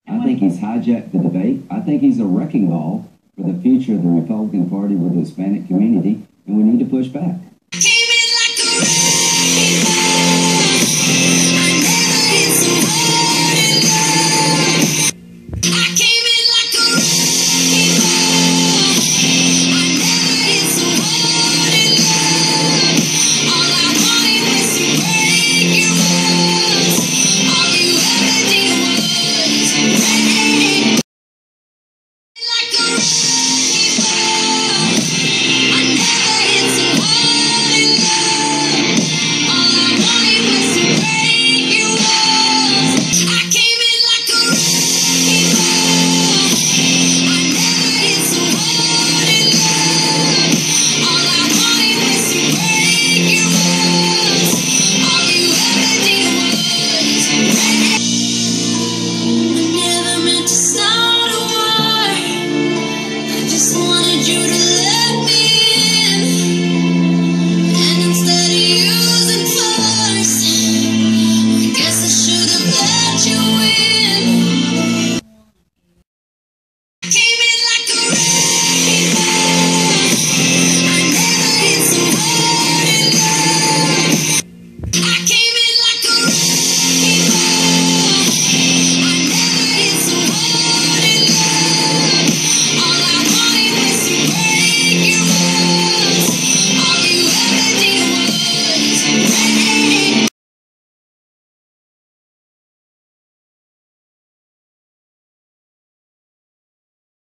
I think he's hijacked the debate. I think he's a wrecking ball for the future of the Republican Party with the Hispanic community, and we need to push back.